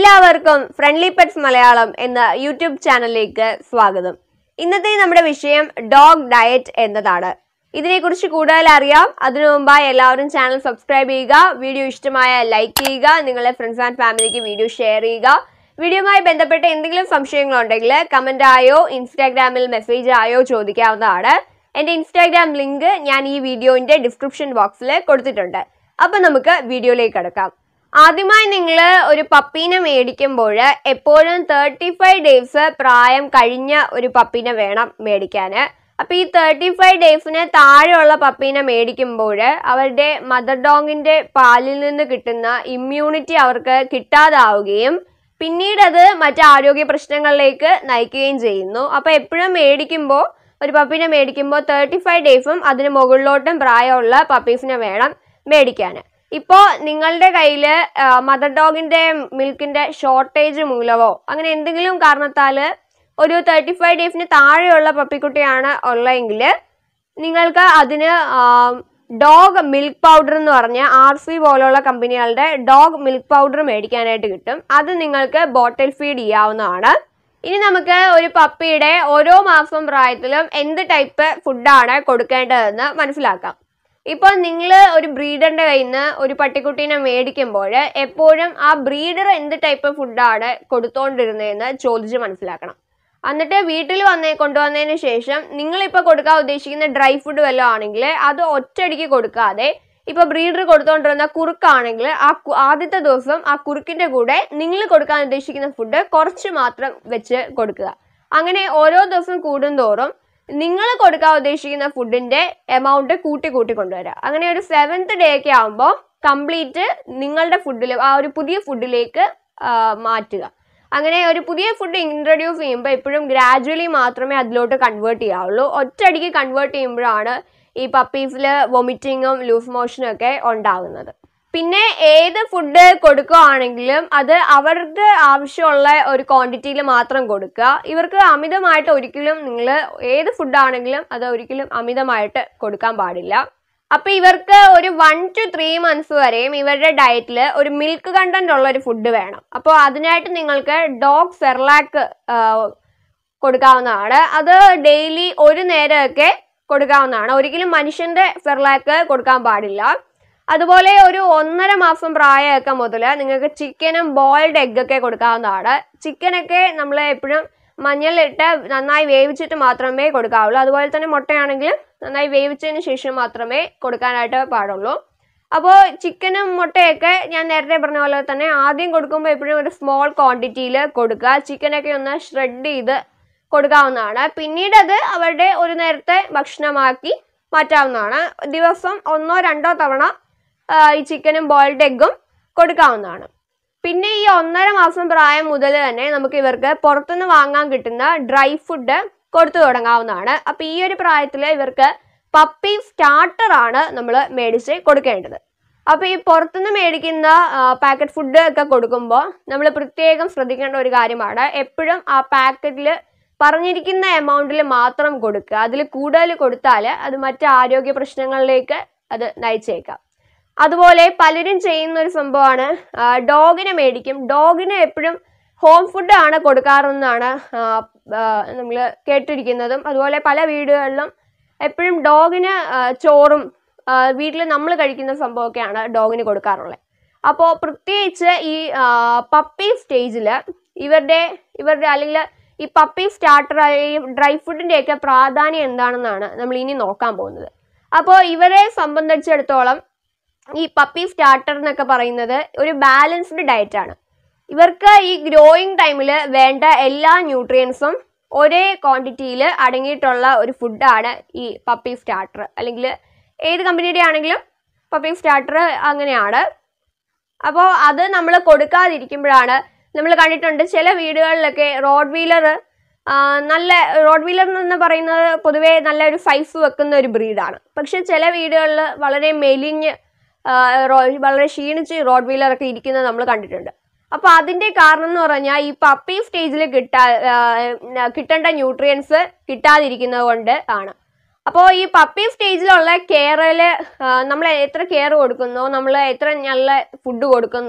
എല്ലാവർക്കും friendly pets Malayalam എന്ന YouTube ചാനലിലേക്ക് സ്വാഗതം. ഇന്നത്തെ നമ്മുടെ വിഷയം ഡോഗ് ഡയറ്റ് എന്നതാണ്. ഇതിനെക്കുറിച്ച് കൂടുതൽ അറിയാം. അതിനു മുമ്പായി എല്ലാവരും ചാനൽ സബ്സ്ക്രൈബ് ചെയ്യുക, വീഡിയോ ഇഷ്ടമായ ലൈക്ക് ചെയ്യുക, നിങ്ങളുടെ ഫ്രണ്ട്സ് ആൻഡ് ഫാമിലിക്ക് വീഡിയോ ഷെയർ ചെയ്യുക. വീഡിയോയുമായി ബന്ധപ്പെട്ട എന്തെങ്കിലും സംശയങ്ങളുണ്ടെങ്കിൽ കമന്റ് ആയോ ഇൻസ്റ്റാഗ്രാമിൽ മെസ്സേജ് ആയോ ചോദിക്കാവുന്നതാണ്. എൻ്റെ ഇൻസ്റ്റാഗ്രാം ലിങ്ക് ഞാൻ ഈ വീഡിയോയുടെ ഡിസ്ക്രിപ്ഷൻ ബോക്സിൽ കൊടുത്തിട്ടുണ്ട്. അപ്പം നമുക്ക് വീഡിയോയിലേക്ക് കടക്കാം. ആദ്യമായി നിങ്ങൾ ഒരു പപ്പീനെ മേടിക്കുമ്പോൾ എപ്പോഴും 35 ഡേയ്സ് പ്രായം കഴിഞ്ഞ ഒരു പപ്പീനെ വേണം മേടിക്കാൻ. അപ്പോൾ ഈ 35 ഡേയ്സിന് താഴെയുള്ള പപ്പീനെ മേടിക്കുമ്പോൾ അവരുടെ മദർ ഡോഗിൻ്റെ പാലിൽ നിന്ന് കിട്ടുന്ന ഇമ്മ്യൂണിറ്റി അവർക്ക് കിട്ടാതാവുകയും പിന്നീട് അത് മറ്റ് ആരോഗ്യ പ്രശ്നങ്ങളിലേക്ക് നയിക്കുകയും ചെയ്യുന്നു. അപ്പോൾ എപ്പോഴും മേടിക്കുമ്പോൾ ഒരു പപ്പീനെ മേടിക്കുമ്പോൾ 35 ഡേയ്സും അതിന് മുകളിലോട്ടും പ്രായമുള്ള പപ്പീസിനെ വേണം മേടിക്കാൻ. ഇപ്പോൾ നിങ്ങളുടെ കയ്യിൽ മദർ ഡോഗിൻ്റെ മിൽക്കിൻ്റെ ഷോർട്ടേജ് മൂലമോ അങ്ങനെ എന്തെങ്കിലും കാരണത്താൽ ഒരു 35 ഡേയ്സിന് താഴെയുള്ള പപ്പിക്കുട്ടിയാണ് ഉള്ളതെങ്കിൽ നിങ്ങൾക്ക് അതിന് ഡോഗ് മിൽക്ക് പൗഡർ എന്ന് പറഞ്ഞ RC പോലുള്ള കമ്പനികളുടെ ഡോഗ് മിൽക്ക് പൗഡർ മേടിക്കാനായിട്ട് കിട്ടും. അത് നിങ്ങൾക്ക് ബോട്ടിൽ ഫീഡ് ചെയ്യാവുന്നതാണ്. ഇനി നമുക്ക് ഒരു പപ്പിയുടെ ഓരോ മാസം പ്രായത്തിലും എന്ത് ടൈപ്പ് ഫുഡാണ് കൊടുക്കേണ്ടതെന്ന് മനസ്സിലാക്കാം. ഇപ്പോൾ നിങ്ങൾ ഒരു ബ്രീഡറിൻ്റെ കയ്യിൽ നിന്ന് ഒരു പട്ടിക്കുട്ടീനെ മേടിക്കുമ്പോൾ എപ്പോഴും ആ ബ്രീഡർ എന്ത് ടൈപ്പ് ഫുഡാണ് കൊടുത്തുകൊണ്ടിരുന്നതെന്ന് ചോദിച്ച് മനസ്സിലാക്കണം. എന്നിട്ട് വീട്ടിൽ കൊണ്ടുവന്നതിന് ശേഷം നിങ്ങളിപ്പോൾ കൊടുക്കാൻ ഉദ്ദേശിക്കുന്ന ഡ്രൈ ഫുഡ് വല്ലതും ആണെങ്കിൽ അത് ഒറ്റയടിക്ക് കൊടുക്കാതെ ഇപ്പോൾ ബ്രീഡർ കൊടുത്തുകൊണ്ടിരുന്ന കുറുക്കാണെങ്കിൽ ആദ്യത്തെ ദിവസം ആ കുറുക്കിൻ്റെ കൂടെ നിങ്ങൾ കൊടുക്കാൻ ഉദ്ദേശിക്കുന്ന ഫുഡ് കുറച്ച് മാത്രം വെച്ച് കൊടുക്കുക. അങ്ങനെ ഓരോ ദിവസം കൂടുന്തോറും നിങ്ങൾ കൊടുക്കാൻ ഉദ്ദേശിക്കുന്ന ഫുഡിൻ്റെ എമൗണ്ട് കൂട്ടി കൊണ്ടുവരിക. അങ്ങനെ ഒരു 7th ഡേ ഒക്കെ ആകുമ്പോൾ കംപ്ലീറ്റ് നിങ്ങളുടെ ഫുഡിൽ ആ ഒരു പുതിയ ഫുഡിലേക്ക് മാറ്റുക. അങ്ങനെ ഒരു പുതിയ ഫുഡ് ഇൻട്രൊഡ്യൂസ് ചെയ്യുമ്പോൾ എപ്പോഴും ഗ്രാജുവലി മാത്രമേ അതിലോട്ട് കൺവേർട്ട് ചെയ്യാവുള്ളൂ. ഒറ്റയടിക്ക് കൺവേർട്ട് ചെയ്യുമ്പോഴാണ് ഈ പപ്പീസിൽ വൊമിറ്റിങ്ങും ലൂസ് മോഷനും ഒക്കെ ഉണ്ടാകുന്നത്. പിന്നെ ഏത് ഫുഡ് കൊടുക്കുകയാണെങ്കിലും അത് അവർക്ക് ആവശ്യമുള്ള ഒരു ക്വാണ്ടിറ്റിയിൽ മാത്രം കൊടുക്കുക. ഇവർക്ക് അമിതമായിട്ട് ഒരിക്കലും നിങ്ങൾ ഏത് ഫുഡാണെങ്കിലും അത് ഒരിക്കലും അമിതമായിട്ട് കൊടുക്കാൻ പാടില്ല. അപ്പോൾ ഇവർക്ക് ഒരു 1 to 3 months വരെയും ഇവരുടെ ഡയറ്റിൽ ഒരു മിൽക്ക് കണ്ടന്റ് ഉള്ള ഒരു ഫുഡ് വേണം. അപ്പോൾ അതിനായിട്ട് നിങ്ങൾക്ക് ഡോഗ് സെർലാക്ക് കൊടുക്കാവുന്നതാണ്. അത് ഡെയിലി ഒരു നേരമൊക്കെ കൊടുക്കാവുന്നതാണ്. ഒരിക്കലും മനുഷ്യൻ്റെ സെർലാക്ക് കൊടുക്കാൻ പാടില്ല. അതുപോലെ ഒരു 1.5 മാസം പ്രായമൊക്കെ മുതൽ നിങ്ങൾക്ക് ചിക്കനും ബോയിൽഡ് എഗ്ഗൊക്കെ കൊടുക്കാവുന്നതാണ്. ചിക്കനൊക്കെ നമ്മൾ എപ്പോഴും മഞ്ഞളിട്ട് നന്നായി വേവിച്ചിട്ട് മാത്രമേ കൊടുക്കാവുള്ളൂ. അതുപോലെ തന്നെ മുട്ടയാണെങ്കിലും നന്നായി വേവിച്ചതിന് ശേഷം മാത്രമേ കൊടുക്കാനായിട്ട് പാടുള്ളൂ. അപ്പോൾ ചിക്കനും മുട്ടയൊക്കെ ഞാൻ നേരത്തെ പറഞ്ഞ പോലെ തന്നെ ആദ്യം കൊടുക്കുമ്പോൾ എപ്പോഴും ഒരു സ്മോൾ ക്വാണ്ടിറ്റിയിൽ കൊടുക്കുക. ചിക്കനൊക്കെ ഒന്ന് ഷ്രെഡ് ചെയ്ത് കൊടുക്കാവുന്നതാണ്. പിന്നീട് അത് അവരുടെ ഒരു നേരത്തെ ഭക്ഷണമാക്കി മാറ്റാവുന്നതാണ്. ദിവസം 1-2 തവണ ഈ ചിക്കനും ബോയിൽഡ് എഗ്ഗും കൊടുക്കാവുന്നതാണ്. പിന്നെ ഈ 1.5 മാസം പ്രായം മുതൽ തന്നെ നമുക്ക് ഇവർക്ക് പുറത്തുനിന്ന് വാങ്ങാൻ കിട്ടുന്ന ഡ്രൈ ഫുഡ് കൊടുത്തു തുടങ്ങാവുന്നതാണ്. അപ്പോൾ ഈ ഒരു പ്രായത്തിൽ ഇവർക്ക് പപ്പി സ്റ്റാർട്ടറാണ് നമ്മൾ മേടിച്ച് കൊടുക്കേണ്ടത്. അപ്പോൾ ഈ പുറത്തുനിന്ന് മേടിക്കുന്ന പാക്കറ്റ് ഫുഡ് ഒക്കെ കൊടുക്കുമ്പോൾ നമ്മൾ പ്രത്യേകം ശ്രദ്ധിക്കേണ്ട ഒരു കാര്യമാണ് എപ്പോഴും ആ പാക്കറ്റിൽ പറഞ്ഞിരിക്കുന്ന എമൗണ്ടിൽ മാത്രം കൊടുക്കുക. അതിൽ കൂടുതൽ കൊടുത്താൽ അത് മറ്റ് ആരോഗ്യ പ്രശ്നങ്ങളിലേക്ക് അത് നയിച്ചേക്കാം. അതുപോലെ പലരും ചെയ്യുന്ന ഒരു സംഭവമാണ് ഡോഗിനെ മേടിക്കും. ഡോഗിന് എപ്പോഴും ഹോം ഫുഡാണ് കൊടുക്കാറെന്നാണ് നമ്മൾ കേട്ടിരിക്കുന്നതും. അതുപോലെ പല വീടുകളിലും എപ്പോഴും ഡോഗിന് ചോറും വീട്ടിൽ നമ്മൾ കഴിക്കുന്ന സംഭവമൊക്കെയാണ് ഡോഗിന് കൊടുക്കാറുള്ളത്. അപ്പോൾ പ്രത്യേകിച്ച് ഈ പപ്പി സ്റ്റേജിൽ ഇവരുടെ അല്ലെങ്കിൽ ഈ പപ്പി സ്റ്റാർട്ടർ ഈ ഡ്രൈ ഫുഡിൻ്റെയൊക്കെ പ്രാധാന്യം എന്താണെന്നാണ് നമ്മൾ ഇനി നോക്കാൻ പോകുന്നത്. അപ്പോൾ ഇവരെ സംബന്ധിച്ചിടത്തോളം ഈ പപ്പി സ്റ്റാർട്ടർ എന്നൊക്കെ പറയുന്നത് ഒരു ബാലൻസ്ഡ് ഡയറ്റാണ്. ഇവർക്ക് ഈ ഗ്രോയിങ് ടൈമിൽ വേണ്ട എല്ലാ ന്യൂട്രിയൻസും ഒരേ ക്വാണ്ടിറ്റിയിൽ അടങ്ങിയിട്ടുള്ള ഒരു ഫുഡാണ് ഈ പപ്പി സ്റ്റാർട്ടർ. അല്ലെങ്കിൽ ഏത് കമ്പനിയുടെ ആണെങ്കിലും പപ്പി സ്റ്റാർട്ടർ അങ്ങനെയാണ്. അപ്പോൾ അത് നമ്മൾ കൊടുക്കാതിരിക്കുമ്പോഴാണ് നമ്മൾ കണ്ടിട്ടുണ്ട് ചില വീടുകളിലൊക്കെ റോഡ് വീലർ എന്ന് പറയുന്നത് പൊതുവേ നല്ലൊരു സൈസ് വെക്കുന്ന ഒരു ബ്രീഡാണ്. പക്ഷെ ചില വീടുകളിൽ വളരെ മെലിഞ്ഞ് വളരെ ക്ഷീണിച്ച് റോഡ് വീലറൊക്കെ ഇരിക്കുന്നത് നമ്മൾ കണ്ടിട്ടുണ്ട്. അപ്പോൾ അതിൻ്റെ കാരണം എന്ന് പറഞ്ഞാൽ ഈ പപ്പി സ്റ്റേജിൽ കിട്ടേണ്ട ന്യൂട്രിയൻസ് കിട്ടാതിരിക്കുന്നത് കൊണ്ട് ആണ്. അപ്പോൾ ഈ പപ്പി സ്റ്റേജിലുള്ള കെയറിൽ നമ്മൾ എത്ര കെയർ കൊടുക്കുന്നോ, നമ്മൾ എത്ര നല്ല ഫുഡ് കൊടുക്കുന്നോ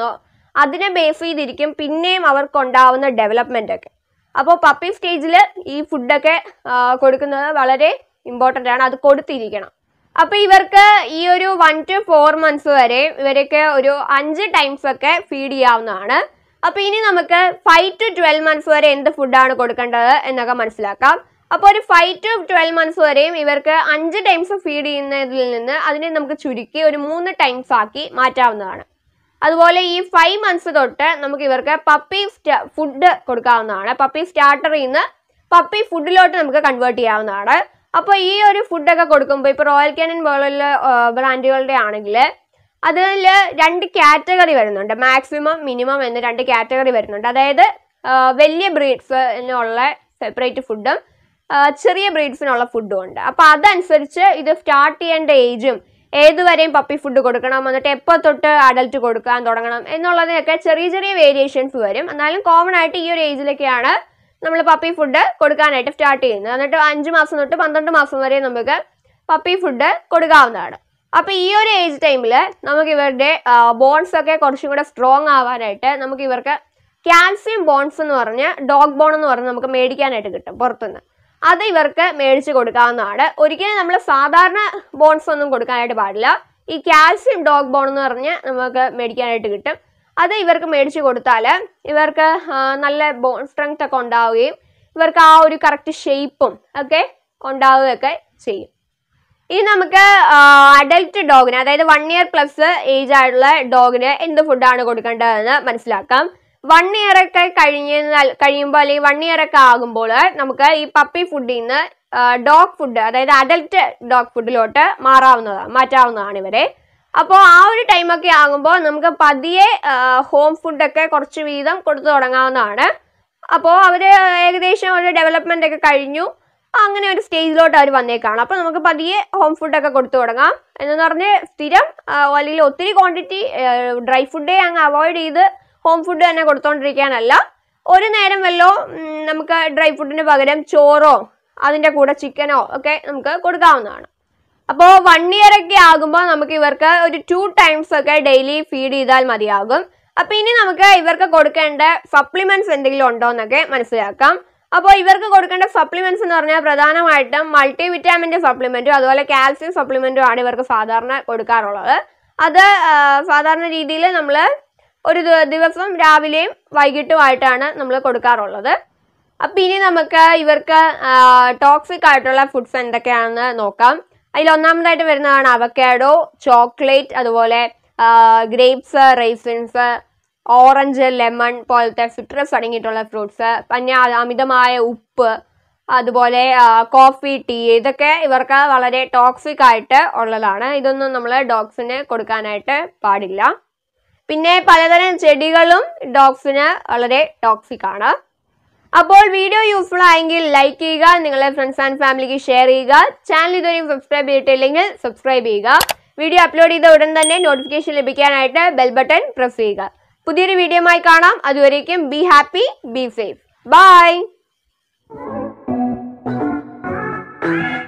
അതിനെ ബേസ് ചെയ്തിരിക്കും പിന്നെയും അവർക്കുണ്ടാവുന്ന ഡെവലപ്മെന്റ് ഒക്കെ. അപ്പോൾ പപ്പി സ്റ്റേജിൽ ഈ ഫുഡൊക്കെ കൊടുക്കുന്നത് വളരെ ഇമ്പോർട്ടൻ്റ് ആണ്, അത് കൊടുത്തിരിക്കണം. അപ്പോൾ ഇവർക്ക് ഈ ഒരു 1 to 4 months വരെ ഇവരൊക്കെ ഒരു 5 times ഒക്കെ ഫീഡ് ചെയ്യാവുന്നതാണ്. അപ്പോൾ ഇനി നമുക്ക് 5 to 12 months വരെ എന്ത് ഫുഡാണ് കൊടുക്കേണ്ടത് എന്നൊക്കെ മനസ്സിലാക്കാം. അപ്പോൾ ഒരു 5 to 12 months വരെയും ഇവർക്ക് 5 times ഫീഡ് ചെയ്യുന്നതിൽ നിന്ന് അതിനെ നമുക്ക് ചുരുക്കി ഒരു 3 times ആക്കി മാറ്റാവുന്നതാണ്. അതുപോലെ ഈ 5 months തൊട്ട് നമുക്ക് ഇവർക്ക് പപ്പി ഫുഡ് കൊടുക്കാവുന്നതാണ്. പപ്പി സ്റ്റാർട്ടറിൽ നിന്ന് പപ്പി ഫുഡിലോട്ട് നമുക്ക് കൺവേർട്ട് ചെയ്യാവുന്നതാണ്. അപ്പോൾ ഈ ഒരു ഫുഡൊക്കെ കൊടുക്കുമ്പോൾ ഇപ്പോൾ റോയൽ കാനിൻ പോലുള്ള ബ്രാൻഡുകളുടെ ആണെങ്കിൽ അതിൽ 2 കാറ്റഗറി വരുന്നുണ്ട്. മാക്സിമം മിനിമം എന്ന് 2 കാറ്റഗറി വരുന്നുണ്ട്. അതായത് വലിയ ബ്രീഡ്സിനുള്ള സെപ്പറേറ്റ് ഫുഡും ചെറിയ ബ്രീഡ്സിനുള്ള ഫുഡും ഉണ്ട്. അപ്പോൾ അതനുസരിച്ച് ഇത് സ്റ്റാർട്ട് ചെയ്യേണ്ട ഏജും ഏതുവരെയും പപ്പി ഫുഡ് കൊടുക്കണം, എന്നിട്ട് എപ്പോൾ തൊട്ട് അഡൽട്ട് കൊടുക്കാൻ തുടങ്ങണം എന്നുള്ളതിനൊക്കെ ചെറിയ ചെറിയ വേരിയേഷൻസ് വരും. എന്നാലും കോമൺ ആയിട്ട് ഈ ഒരു ഏജിലൊക്കെയാണ് നമ്മൾ പപ്പി ഫുഡ് കൊടുക്കാനായിട്ട് സ്റ്റാർട്ട് ചെയ്യുന്നത്. എന്നിട്ട് 5 മാസം തൊട്ട് 12 മാസം വരെ നമുക്ക് പപ്പി ഫുഡ് കൊടുക്കാവുന്നതാണ്. അപ്പോൾ ഈ ഒരു ഏജ് ടൈമിൽ നമുക്ക് ഇവരുടെ ബോൺസ് ഒക്കെ കുറച്ചും കൂടെ സ്ട്രോങ് ആവാനായിട്ട് നമുക്ക് ഇവർക്ക് കാൽസ്യം ബോൺസ് എന്ന് പറഞ്ഞ് ഡോഗ് ബോൺ എന്ന് പറഞ്ഞ് നമുക്ക് മേടിക്കാനായിട്ട് കിട്ടും പുറത്തുനിന്ന്. അത് ഇവർക്ക് മേടിച്ച് കൊടുക്കാവുന്നതാണ്. ഒരിക്കലും നമ്മൾ സാധാരണ ബോൺസ് ഒന്നും കൊടുക്കാനായിട്ട് പാടില്ല. ഈ കാൽസ്യം ഡോഗ് ബോൺ എന്ന് പറഞ്ഞ് നമുക്ക് മേടിക്കാനായിട്ട് കിട്ടും. അത് ഇവർക്ക് മേടിച്ച് കൊടുത്താൽ ഇവർക്ക് നല്ല ബോൺ സ്ട്രെങ്ത് ഒക്കെ ഉണ്ടാവുകയും ഇവർക്ക് ആ ഒരു കറക്റ്റ് ഷേപ്പും ഒക്കെ ഉണ്ടാവുകയൊക്കെ ചെയ്യും. ഇനി നമുക്ക് അഡൽട്ട് ഡോഗിന്, അതായത് 1 year plus ഏജ് ആയിട്ടുള്ള ഡോഗിന് എന്ത് ഫുഡാണ് കൊടുക്കേണ്ടതെന്ന് മനസ്സിലാക്കാം. 1 year ഒക്കെ കഴിയുമ്പോൾ അല്ലെങ്കിൽ 1 year ഒക്കെ ആകുമ്പോൾ നമുക്ക് ഈ പപ്പി ഫുഡിൽ നിന്ന് ഡോഗ് ഫുഡ്, അതായത് അഡൽട്ട് ഡോഗ് ഫുഡിലോട്ട് മാറ്റാവുന്നതാണ് ഇവരെ. അപ്പോൾ ആ ഒരു ടൈമൊക്കെ ആകുമ്പോൾ നമുക്ക് പതിയെ ഹോം ഫുഡൊക്കെ കുറച്ച് വീതം കൊടുത്തു തുടങ്ങാവുന്നതാണ്. അപ്പോൾ അവർ ഏകദേശം ഒരു ഡെവലപ്മെൻ്റ് ഒക്കെ കഴിഞ്ഞു, അങ്ങനെ ഒരു സ്റ്റേജിലോട്ട് അവർ വന്നേക്കാണ്. അപ്പോൾ നമുക്ക് പതിയെ ഹോം ഫുഡൊക്കെ കൊടുത്തു തുടങ്ങാം. എന്ന് പറഞ്ഞ് സ്ഥിരം അല്ലെങ്കിൽ ഒത്തിരി ക്വാണ്ടിറ്റി ഡ്രൈ ഫുഡേ അങ്ങ് അവോയ്ഡ് ചെയ്ത് ഹോം ഫുഡ് തന്നെ കൊടുത്തോണ്ടിരിക്കാനല്ല. ഒരു നേരം വല്ലോ നമുക്ക് ഡ്രൈ ഫുഡിന് പകരം ചോറോ അതിൻ്റെ കൂടെ ചിക്കനോ ഒക്കെ നമുക്ക് കൊടുക്കാവുന്നതാണ്. അപ്പോൾ 1 year ഒക്കെ ആകുമ്പോൾ നമുക്ക് ഇവർക്ക് ഒരു 2 times ഒക്കെ ഡെയിലി ഫീഡ് ചെയ്താൽ മതിയാകും. അപ്പോൾ ഇനി നമുക്ക് ഇവർക്ക് കൊടുക്കേണ്ട സപ്ലിമെന്റ്സ് എന്തെങ്കിലും ഉണ്ടോ എന്നൊക്കെ മനസ്സിലാക്കാം. അപ്പോൾ ഇവർക്ക് കൊടുക്കേണ്ട സപ്ലിമെന്റ്സ് എന്ന് പറഞ്ഞാൽ പ്രധാനമായിട്ടും മൾട്ടി വിറ്റാമിൻ്റെ സപ്ലിമെന്റും അതുപോലെ കാൽസ്യം സപ്ലിമെന്റും ആണ് ഇവർക്ക് സാധാരണ കൊടുക്കാറുള്ളത്. അത് സാധാരണ രീതിയിൽ നമ്മൾ ഒരു ദിവസം രാവിലെയും വൈകിട്ടുമായിട്ടാണ് നമ്മൾ കൊടുക്കാറുള്ളത്. അപ്പോൾ ഇനി നമുക്ക് ഇവർക്ക് ടോക്സിക് ആയിട്ടുള്ള ഫുഡ്സ് എന്തൊക്കെയാണെന്ന് നോക്കാം. അതിൽ ഒന്നാമതായിട്ട് വരുന്നതാണ് അവക്കാഡോ, ചോക്ലേറ്റ്, അതുപോലെ ഗ്രേപ്സ്, റൈസിൻസ്, ഓറഞ്ച്, ലെമൺ പോലത്തെ സിട്രസ് അടങ്ങിയിട്ടുള്ള ഫ്രൂട്ട്സ്, പിന്നെ അമിതമായ ഉപ്പ്, അതുപോലെ കോഫി, ടീ, ഇതൊക്കെ ഇവർക്ക് വളരെ ടോക്സിക് ആയിട്ട് ഉള്ളതാണ്. ഇതൊന്നും നമ്മൾ ഡോഗ്സിന് കൊടുക്കാനായിട്ട് പാടില്ല. പിന്നെ പലതരം ചെടികളും ഡോഗ്സിന് വളരെ ടോക്സിക് ആണ്. അപ്പോൾ വീഡിയോ യൂസ്ഫുൾ ആയെങ്കിൽ ലൈക്ക് ചെയ്യുക, നിങ്ങളുടെ ഫ്രണ്ട്സ് ആൻഡ് ഫാമിലിക്ക് ഷെയർ ചെയ്യുക. ചാനൽ ഇതുവരെയും സബ്സ്ക്രൈബ് ചെയ്തിട്ടില്ലെങ്കിൽ സബ്സ്ക്രൈബ് ചെയ്യുക. വീഡിയോ അപ്ലോഡ് ചെയ്ത ഉടൻ തന്നെ നോട്ടിഫിക്കേഷൻ ലഭിക്കാനായിട്ട് ബെൽ ബട്ടൺ പ്രസ് ചെയ്യുക. പുതിയൊരു വീഡിയോയുമായി കാണാം. അതുവരേക്കും be happy, be safe. By.